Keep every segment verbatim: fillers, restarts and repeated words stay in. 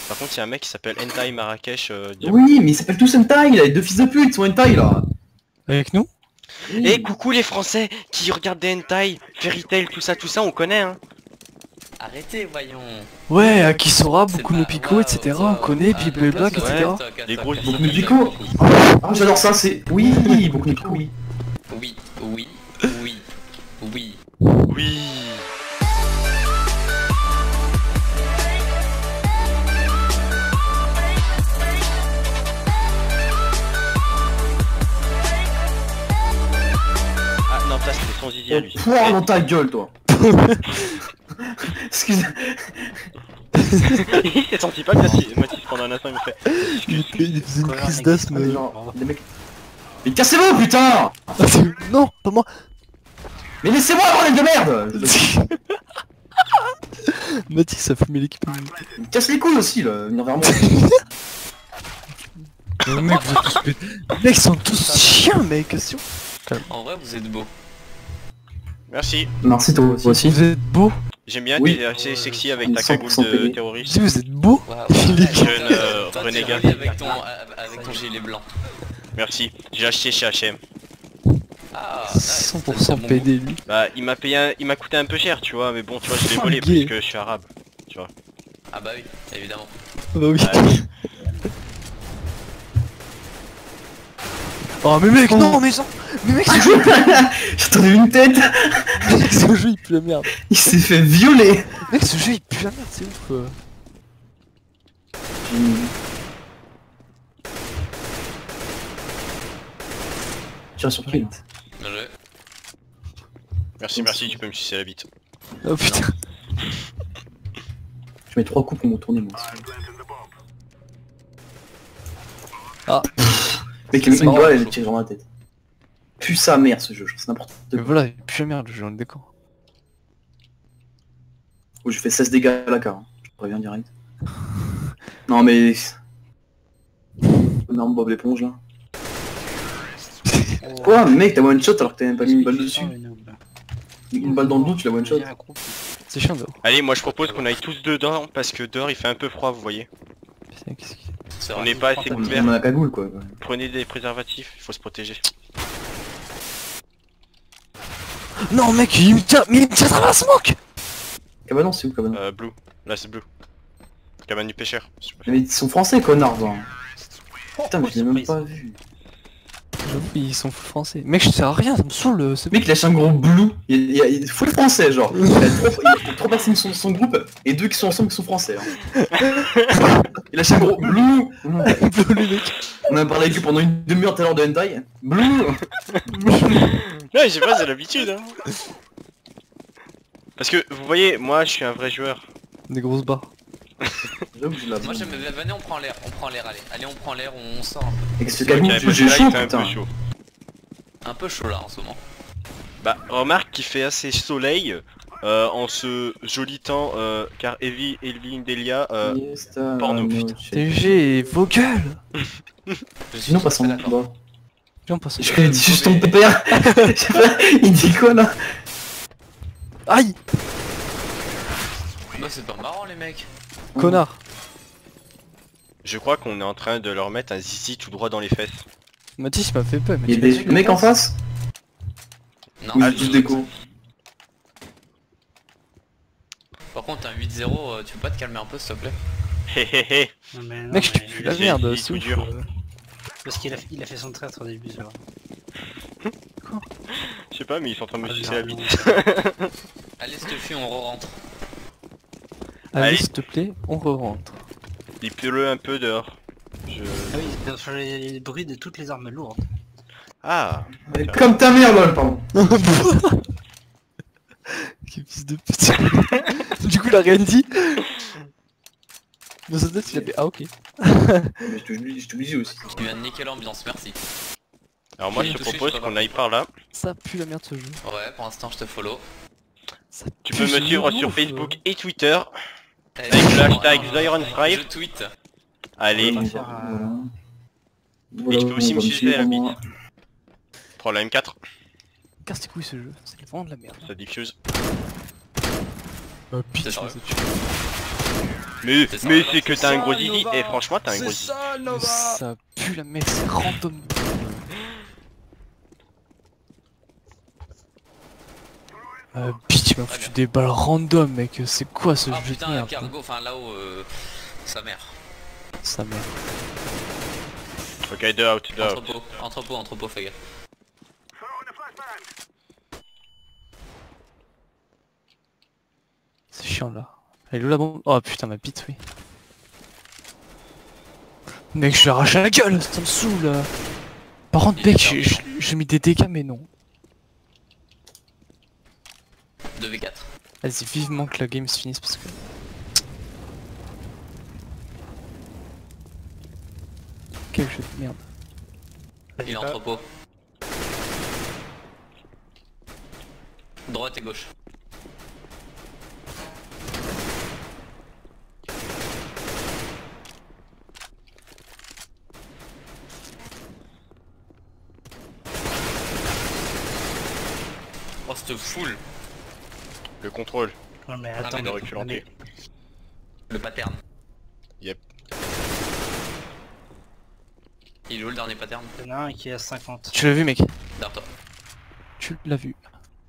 Par contre, il y a un mec qui s'appelle Hentai Marrakech. Euh, oui, mais ils s'appellent tous Hentai, là, les deux fils de pute, ils sont Hentai là. Avec nous? Et oui. Coucou les Français qui regardent des Hentai, Fairy Tail, tout ça, tout ça, on connaît hein. Arrêtez, voyons. Ouais, Akisora, beaucoup pas... de Pico, wow, et cetera. wow, on connaît, ah, puis Black, ouais, et cetera. Les gros Beaucoup de Pico. Ah, j'adore ça, c'est... Oui, beaucoup de Pico, oui. Oui, oui, oui, oui. Oui. Ah non, ça c'était son zizi à lui. Pouah dans ta gueule, toi. Excuse. Il s'est senti pas bien si Mathis pendant un instant il me fait. Il faisait une crise d'asthme. Genre, des mecs... Mais cassez-vous, putain. Non, pas moi. Mais laissez-moi, bordel de merde. Mathis a fumé l'équipe. Il me casse les couilles aussi, là, venir vers moi. Les mecs, vous êtes tous... Les mecs sont tous chiens, mec. En vrai, vous êtes beaux. Merci. Merci toi aussi. Vous êtes beaux. J'aime bien, Oui. t'es assez sexy avec ta cagoule de Je terroriste. dis, vous êtes beaux. Wow. Jeune euh, Toi, renégat. tu l'as mis avec ton, avec ton gilet blanc. Merci, j'ai acheté chez H et M. Ah, cent pour cent P D lui. Bah il m'a payé un... il m'a coûté un peu cher tu vois, mais bon tu vois je l'ai volé Gay. parce que je suis arabe. Tu vois. Ah bah oui, évidemment. Bah oui. Ah, oui. Oh mais mec, non mais non. Mais mec, ce jeu, J'attendais une tête. mec, ce jeu il pue la merde. Il s'est fait violer. Mec, ce jeu il pue la merde, c'est ouf. euh. Tiens sur qui là? Bien joué. Merci merci tu peux me sucer la bite. Oh putain. Je mets trois coups pour me tourner moi. Ah. Mec, le mec C'est une marrant, balle, elle tire dans la tête. Pue sa mère ce jeu, c'est n'importe Mais quoi. voilà, il pue la merde le jeu, on est d'accord. Oh, j'ai fait seize dégâts à la carte, hein. Je préviens direct. Non mais... Non, Bob l'éponge là. Quoi mec, t'as one shot alors que t'as même pas mis une balle dessus. Une balle dans le dos, tu la one shot. C'est chiant dehors. Allez moi je propose qu'on aille tous dedans parce que dehors il fait un peu froid vous voyez. Putain, qu'est-ce qu'il- C'est On vrai. n'est pas assez On couverts. a la cagoule quoi. Prenez des préservatifs, il faut se protéger. Non mec, il me tient, mais il me tient à travers la smoke. Cabanon c'est où Cabanon? Euh blue, là c'est blue. Cabane du pêcheur. Mais ils sont français connards hein. Putain mais je l'ai même pas vu. J'avoue, ils sont full français. Mec, je sers à rien, ça me saoule euh, ce Le mec il lâche un gros blue, il y a, il y a full français genre. Il y a trois, il y a trois personnes de son, son groupe et deux qui sont ensemble qui sont français. Hein. Il lâche un gros blue. On a parlé avec lui pendant une demi-heure tout à l'heure de hentai. Blue. Ouais j'ai pas, c'est l'habitude hein. Parce que vous voyez, moi je suis un vrai joueur. Des grosses barres. Moi j'aime bien, venez on prend l'air, on prend l'air, allez. Allez on prend l'air, on sort un peu. Avec ce Ok, cagoule, parce que j'ai là, il chaud fait un putain. peu chaud. Un peu chaud là en ce moment. Bah remarque qu'il fait assez soleil euh, en ce joli temps euh, car Evie, Elvin, Delia, euh, porno, putain. T G, vos gueules. Je suis Sinon tout à pas son fait d'accord. bas. Viens, on passe. Je connais juste ton père. Je sais pas, il dit quoi là? Aïe. Bah c'est pas marrant les mecs. Connard. Je crois qu'on est en train de leur mettre un zizi tout droit dans les fesses. Mathis m'a fait peur. Il y a des mecs en face? Non, Ou ah, juste des cons? Par contre t'as un huit zéro, euh, tu peux pas te calmer un peu s'il te plaît? Hé hé hé. Non, mais non, Mec, je te mais pue la j'ai merde, dit c'est tout ouf. dur. euh. Parce qu'il a, il a fait son traître au début, ça va. Je sais pas mais ils sont en train de me Ah, sucer la non, bite. non. Allez s'il te fuit, on re-rentre. Allez, Allez. s'il te plaît, on re-rentre. Il pleut un peu dehors. Je... Ah oui, il a changé les bruits de toutes les armes lourdes. Ah. Comme ta mère lol pardon. Quel fils de pute. Du coup, il a rien dit. Dans sa tête, il a fait ah ok. Mais je te- je t'oblige aussi. Tu viens de niquer l'ambiance, merci. Alors moi Oui, je te tout de suite, propose je qu'on peux aille par là. Ça pue la merde ce jeu. Ouais, pour l'instant je te follow. Ça Tu pue peux me ce suivre jeu sur ouf, Facebook et Twitter. Avec le hashtag ZyronStrife. Je tweet. Allez, On va Voilà. faire, euh, Voilà. Et Voilà, tu peux aussi on me va sucer à la suivre, bite. moi. prends la M quatre, Casse tes couilles ce jeu, c'est vraiment de la merde. ça diffuse. Euh, pitch, C'est mais vrai. ça tue. Mais C'est ça, mais Nova. c'est que C'est t'as un ça, gros zizi. Nova. Et franchement t'as un gros C'est zizi. ça, Mais Nova. ça pue la merde, c'est random. Euh, bitch, il m'a foutu des balles random, mec. C'est quoi ce Ah jeu de putain, merde? cargo, enfin là-haut, euh, sa mère. Sa mère. Ok, deux out, deux out. Entrepôt, entrepôt, entrepôt, fais gaffe. C'est chiant là. Elle est où la bombe? Oh putain, ma bite, oui. Mec, je l'ai arraché la gueule, ça me saoule. Par contre, Il est mec, j'ai perdu. j'ai- j'ai mis des dégâts, mais non. deux v quatre. Vas-y, vivement que la game se finisse parce que. Quel jeu de merde. Il est entrepôt. Droite et gauche. Oh, cette foule. Le contrôle. Non mais Ah, attends, mais Le mais- recul mais- entier. Le pattern. Yep. Il est où le dernier pattern? il y en a un qui est à cinquante. Tu l'as vu, mec? Derrière toi. Tu l'as vu.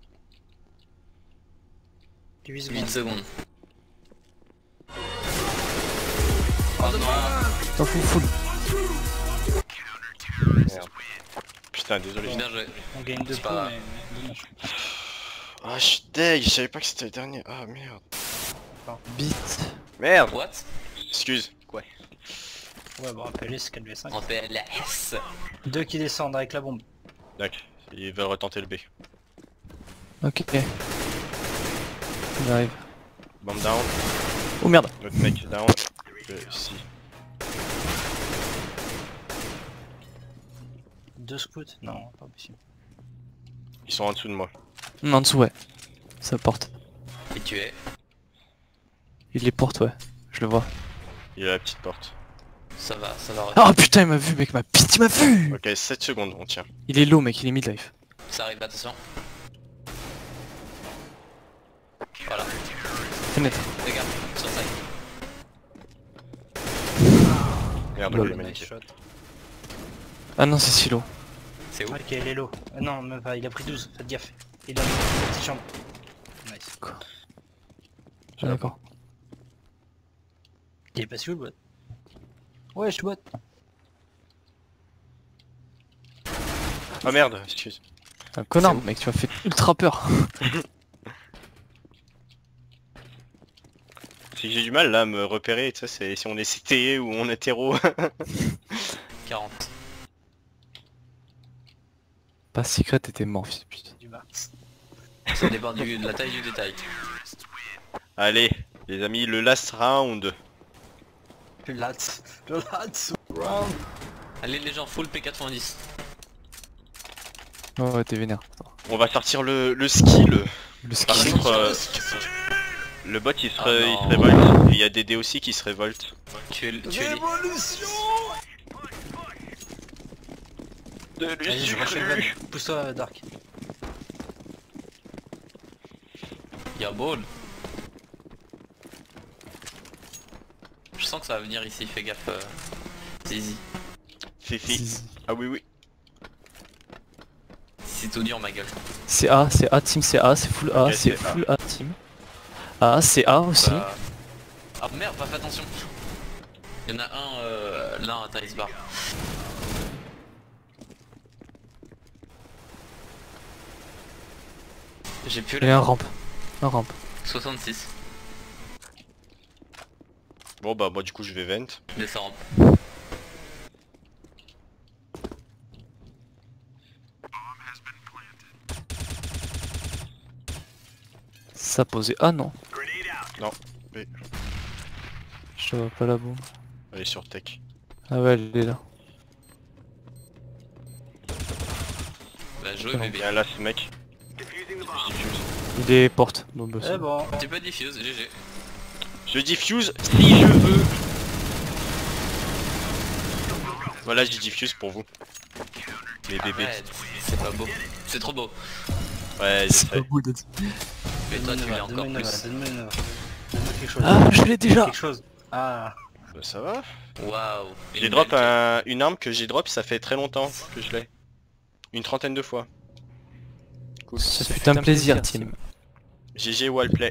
huit huit secondes. secondes. Oh non. T'en fous, full. Merde. Putain, désolé. Bien joué. On gagne deux C'est pas points grave. mais dommage. Ah, je suis deg, je savais pas que c'était le dernier. Ah merde. Bite. Merde. What? Excuse. Quoi? Ouais bon appelez c'est quatre v cinq. En P L S. Deux qui descendent avec la bombe. D'accord. Ils veulent retenter le B. Ok. Il arrive. Bomb down. Oh merde. Notre mec est down. Euh, si. Deux scouts? Non, pas possible. Ils sont en dessous de moi. Non, en dessous, ouais. Ça porte. Et tu es. Il les porte, ouais. Je le vois. Il est à la petite porte. Ça va, ça va. Ah putain, il m'a vu, mec, ma pite, il m'a vu. Ok, sept secondes, on tient. Il est low, mec, il est mid-life. Ça arrive, attention. Voilà. Fenêtre. Regarde, sur ça. Merde, Lol. il est Nice magnifique. shot. Ah non, c'est silo. C'est où? Ok, il est low. Ah non, même pas, il a pris douze, faites gaffe. Il a une petite chambre. Nice. Ah, d'accord. Il est passé où le bot? Ouais, je suis bot. Ah merde, excuse. Un connard, mec, tu m'as fait ultra peur. C'est que j'ai du mal là à me repérer, tu sais, c'est si on est C T E ou on est hétéro. quarante. Pas secret, t'étais mort, fils de pute. Du max. Ça dépend du, de la taille du détail. Allez, les amis, le last round. Le lats. Le lats. Allez les gens, full P quatre-vingt-dix. Oh, ouais, t'es vénère. On va sortir le, le skill. Le Par skill. contre, euh, le bot il se, Ah ré- il non. se révolte. Et il y a des dés aussi qui se révoltent. Tu es, tu es les... De Vas-y, je rush le van. Pousse-toi, Dark. Y'a ball. Je sens que ça va venir ici, fais gaffe. Euh... Zizi. Fifi. Ah oui oui. C'est tout dur ma gueule. C'est A, c'est A, team, c'est A, c'est full A, Ok, c'est c'est A. full A, team. A, c'est A aussi. Bah... Ah merde, pas fait attention. Il y en a un euh, là à Thaïs Bar. J'ai plus Il y a la un rampe. Un rampe. soixante-six. Bon bah moi du coup je vais vent. Descends. Ça posait A, non. Non. B. Je vois pas la bombe. Allez sur tech. Ah ouais, elle est là. Bah jouer Non. bébé. Et là ce mec. Il est porte. Bon, bah, Eh c'est- bon. Tu peux diffuse, G G. Je diffuse si je veux. Voilà, je diffuse pour vous. Les bébés. Arrête, c'est pas beau. C'est trop beau. Ouais, je c'est pas sais. beau d'être. Mais toi tu l'es Donne-moi encore une plus. œuvre, donne-moi une œuvre. quelque chose. Ah, je l'ai déjà. Quelque chose. Ah. Bah, ça va. Waouh. J'ai Une drop belle un- une arme que j'ai drop, ça fait très longtemps que je l'ai. Une trentaine de fois. Cool. Ce fut un plaisir, Tim. G G Wallplay.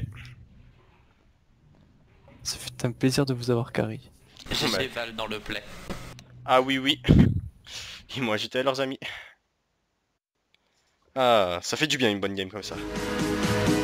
Ce fut un plaisir de vous avoir carry. G G Ouais. Val dans le play. Ah oui oui. Ils m'ont ajouté à leurs amis. Ah, ça fait du bien une bonne game comme ça.